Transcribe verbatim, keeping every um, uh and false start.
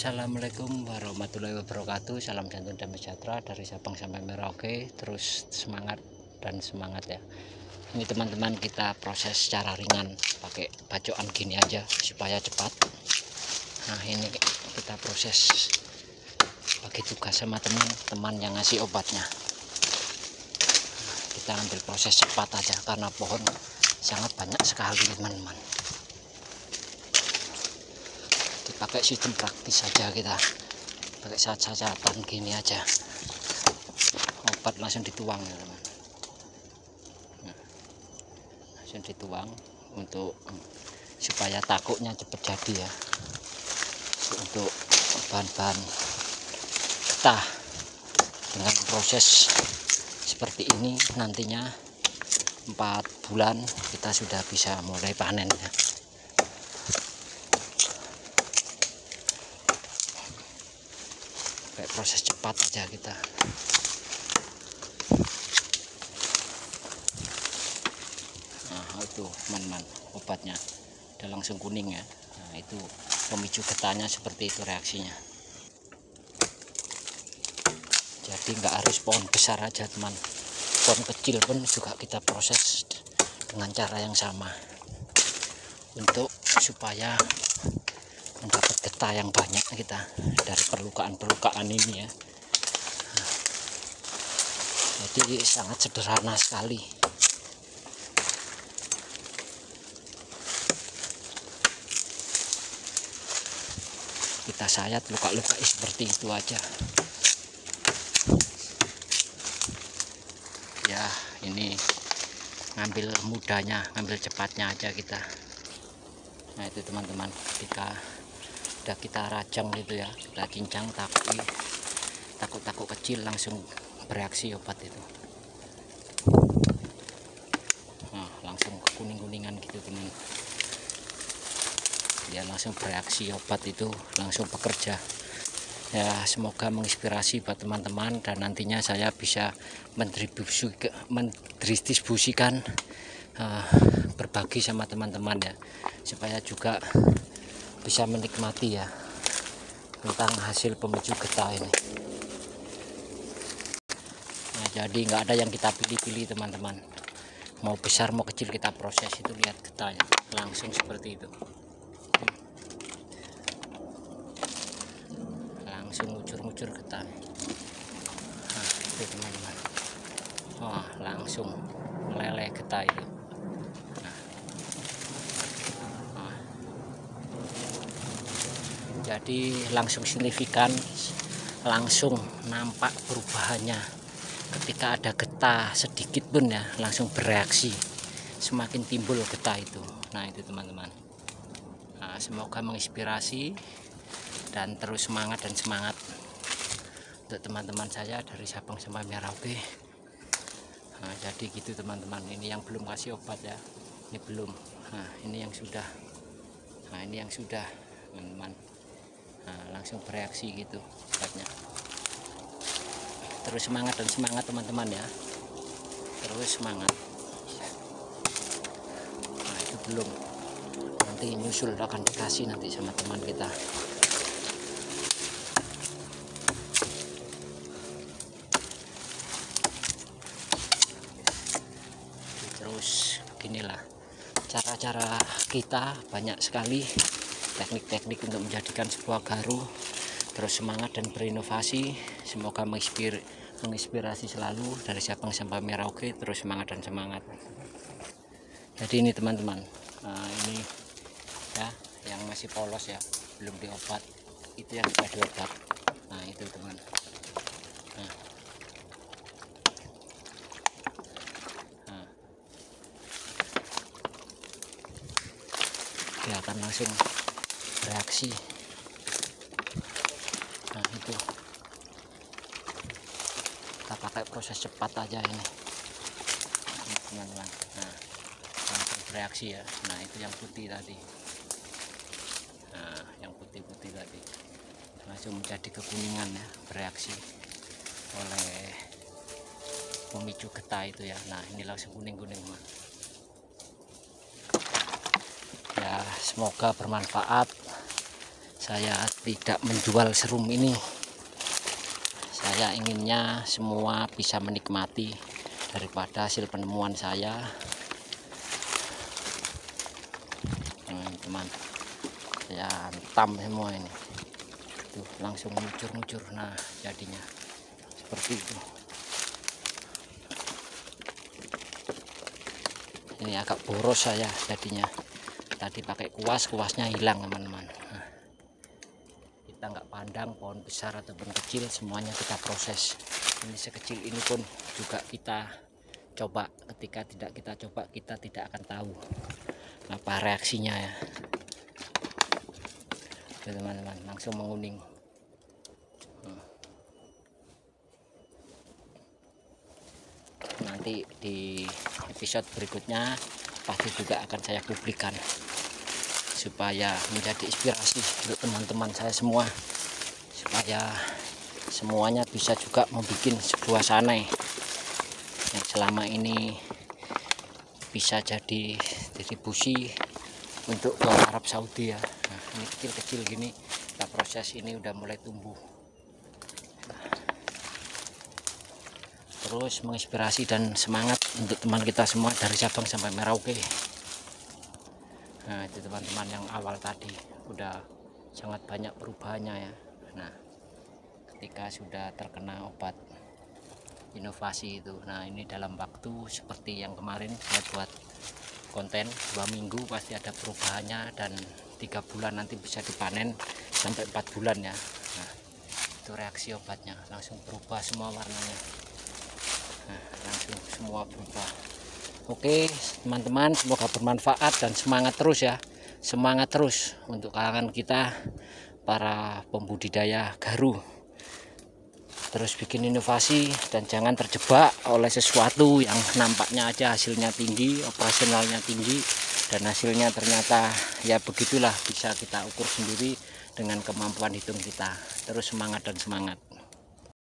Assalamualaikum warahmatullahi wabarakatuh. Salam santun dan sejahtera dari Sabang sampai Merauke. Terus semangat dan semangat ya. Ini teman-teman, kita proses secara ringan pakai bacokan gini aja supaya cepat. Nah ini kita proses bagi tugas sama teman-teman yang ngasih obatnya. Nah, kita ambil proses cepat aja karena pohon sangat banyak sekali teman-teman. Pakai sistem praktis saja, kita pakai cat-catan gini aja, obat langsung dituang ya teman. Nah, langsung dituang untuk supaya takutnya cepat jadi ya, untuk bahan-bahan getah. Dengan proses seperti ini nantinya empat bulan kita sudah bisa mulai panen ya. Kayak proses cepat aja kita. Nah itu teman-teman, obatnya udah langsung kuning ya. Nah itu pemicu getahnya, seperti itu reaksinya. Jadi nggak harus pohon besar aja teman, pohon kecil pun juga kita proses dengan cara yang sama untuk supaya mendapat getah yang banyak kita dari perlukaan-perlukaan ini ya. Nah, jadi sangat sederhana sekali. Kita sayat luka-luka seperti itu aja ya. Ini ngambil mudahnya, ngambil cepatnya aja kita. Nah itu teman-teman, ketika udah kita rajang gitu ya, kita cincang tapi takut-takut kecil langsung bereaksi obat itu. Nah langsung kuning-kuningan gitu teman, dia langsung bereaksi obat itu, langsung bekerja ya. Semoga menginspirasi buat teman-teman, dan nantinya saya bisa mendistribusikan uh, berbagi sama teman-teman ya, supaya juga bisa menikmati ya tentang hasil pemicu getah ini. Nah, jadi nggak ada yang kita pilih-pilih teman-teman, mau besar mau kecil kita proses itu. Lihat getahnya langsung seperti itu, langsung ngucur-ngucur getah. Nah itu teman-teman, wah langsung meleleh getah itu. Jadi langsung signifikan, langsung nampak perubahannya ketika ada getah sedikit pun ya, langsung bereaksi, semakin timbul getah itu. Nah itu teman-teman, nah, semoga menginspirasi dan terus semangat dan semangat untuk teman-teman saya dari Sabang sampai Merauke. Nah jadi gitu teman-teman, ini yang belum kasih obat ya, ini belum. Nah ini yang sudah, nah ini yang sudah teman-teman. Nah, langsung bereaksi gitu obatnya. Terus semangat dan semangat teman-teman ya, terus semangat. Nah itu belum, nanti nyusul akan dikasih nanti sama teman kita. Terus beginilah cara-cara kita, banyak sekali teknik-teknik untuk menjadikan sebuah garu. Terus semangat dan berinovasi, semoga menginspirasi selalu dari Sabang sampai Merauke. Terus semangat dan semangat. Jadi ini teman-teman, nah ini ya yang masih polos ya, belum diobat, itu yang sudah diobat. Nah itu teman, nah, nah. Kelihatan langsung reaksi. Nah itu kita pakai proses cepat aja ini teman-teman. Nah langsung bereaksi ya. Nah itu yang putih tadi, nah yang putih-putih tadi langsung menjadi kekuningan ya, bereaksi oleh pemicu getah itu ya. Nah ini langsung kuning-kuning ya. Semoga bermanfaat. Saya tidak menjual serum ini. Saya inginnya semua bisa menikmati daripada hasil penemuan saya. Teman-teman, saya hantam semua ini. Tuh, langsung ngucur-ngucur. Nah, jadinya seperti itu. Ini agak boros saya jadinya. Tadi pakai kuas, kuasnya hilang teman-teman. Nah, kita nggak pandang pohon besar ataupun kecil, semuanya kita proses. Ini sekecil ini pun juga kita coba. Ketika tidak kita coba, kita tidak akan tahu apa reaksinya ya. Teman-teman, langsung menguning. Nanti di episode berikutnya pasti juga akan saya publikkan supaya menjadi inspirasi untuk teman-teman saya semua, supaya semuanya bisa juga membuat sebuah sanai yang selama ini bisa jadi distribusi untuk ke Arab Saudi ya. Nah, ini kecil-kecil gini kita proses, ini udah mulai tumbuh. Terus menginspirasi dan semangat untuk teman kita semua dari Sabang sampai Merauke. Nah, itu teman-teman yang awal tadi udah sangat banyak perubahannya ya. Nah, ketika sudah terkena obat inovasi itu, nah ini dalam waktu seperti yang kemarin saya buat konten dua minggu pasti ada perubahannya, dan tiga bulan nanti bisa dipanen sampai empat bulan ya. Nah, itu reaksi obatnya langsung berubah semua warnanya. Nah, langsung semua berubah. Oke teman-teman, semoga bermanfaat dan semangat terus ya, semangat terus untuk kalangan kita para pembudidaya garu. Terus bikin inovasi dan jangan terjebak oleh sesuatu yang nampaknya aja hasilnya tinggi, operasionalnya tinggi, dan hasilnya ternyata ya begitulah, bisa kita ukur sendiri dengan kemampuan hitung kita. Terus semangat dan semangat.